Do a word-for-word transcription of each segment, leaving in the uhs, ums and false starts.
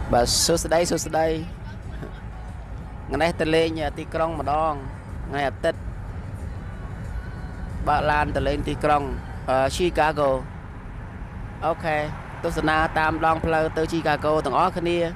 Bà số đây số đây ngày nay tên lên nhà tí krong mà đong ngày ập tết bà Lan tên lên tí krong uh, Chicago ok tôi sẽ na tam đong plơ tới Chicago tầng ó khăn nia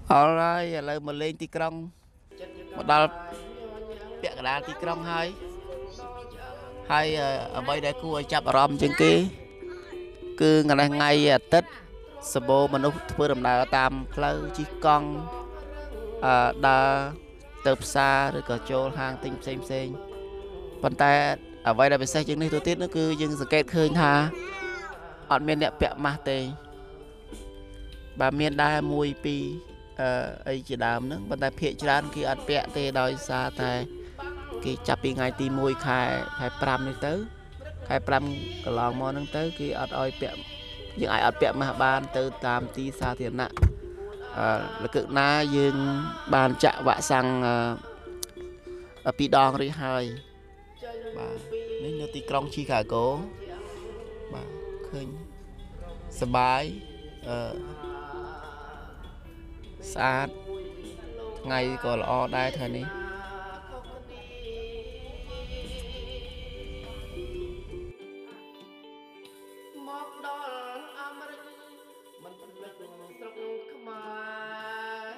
Alright ឥឡូវមកលេងទីក្រុងមកដល់ពាក់កណ្ដាលទីក្រុងហើយហើយអ្វីដែលគួរឲ្យចាប់អារម្មណ៍ជាងគេគឺថ្ងៃអាទិត្យសម្បូរមនុស្សធ្វើដំណើរតាមផ្លូវជិះកង់អឺដើរទៅផ្សារឬក៏ចូលហាងទិញផ្សេងផ្សេងប៉ុន្តែអ្វីដែលពិសេសជាងនេះទៅទៀតនោះគឺយើងសង្កេតឃើញថាអត់មានអ្នកពាក់ម៉ាស់ទេបាទមានដែរមួយពីរអឺអីជាដើមហ្នឹងប៉ុន្តែភាគច្រើនគេអត់ពាក់ទេដោយសារតែគេចាប់ពីថ្ងៃទីមួយខែខែប្រាំនេះទៅខែប្រាំកន្លងមកហ្នឹងទៅគេអត់ឲ្យពាក់យើងអាចអត់ពាក់ម៉ាស់បានទៅតាមទីសាធារណៈអឺលកឹកណាយើងបានចាក់វ៉ាក់សាំងអឺពីរដងរួចហើយបាទនេះនៅទីក្រុង Chicago បាទឃើញសប្បាយអឺស្អាតថ្ងៃក៏ល្អដែរថ្ងៃនេះមកដល់អាមេរិកមិនភ្លេចស្រុកខ្មែរ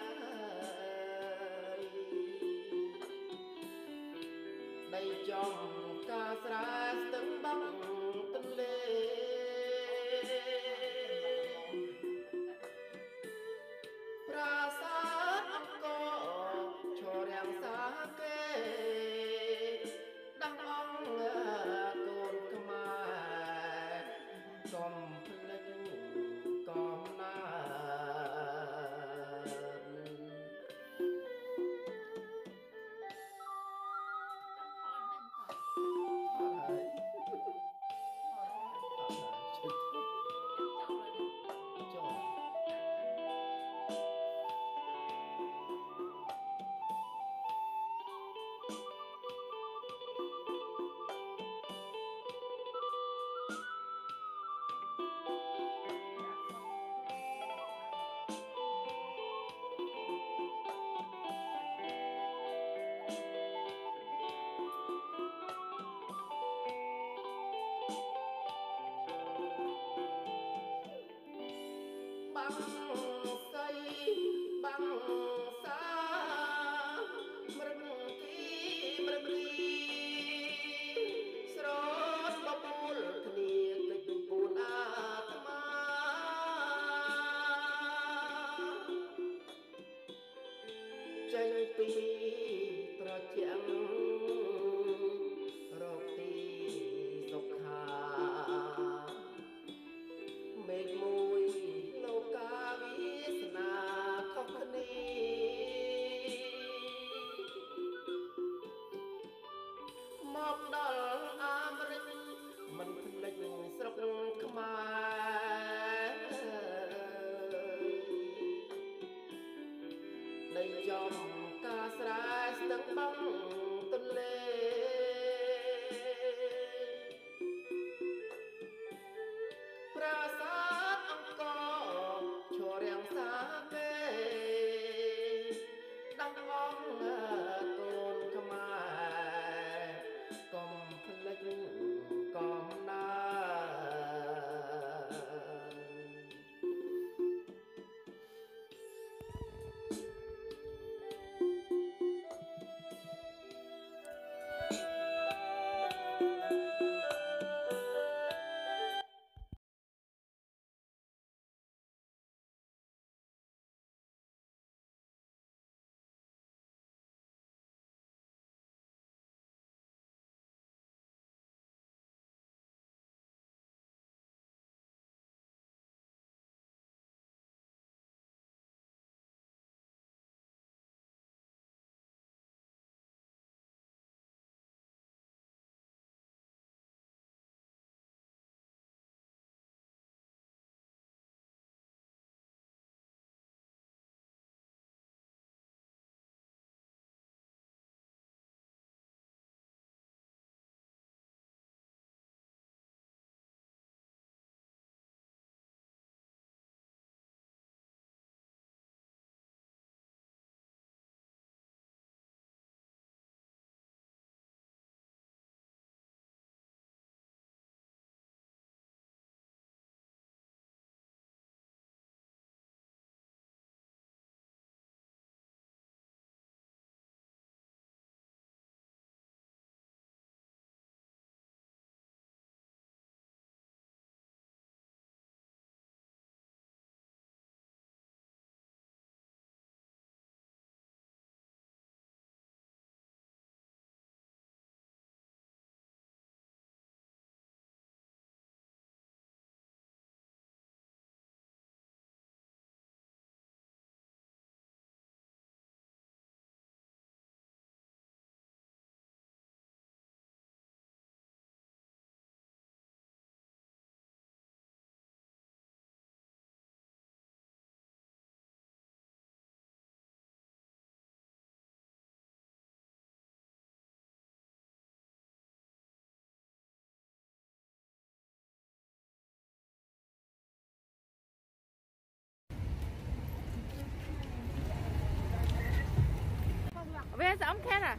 ដីចំការស្រែស្ទឹងបឹងទន្លេប្រាសាទអង្គរឈររាំងសាកេដាំអង្គកូនខ្មែរកុំភ្លេចកំណាបាំងសៃបាំងសាមរឹងគីមរឹងរីស្រោតបបួលគ្នាកិច្ចពូនអាត្មាចេញពីត្រជាក់រកទីសុខាមេឃមួយលោកា Khe sao ông khe à?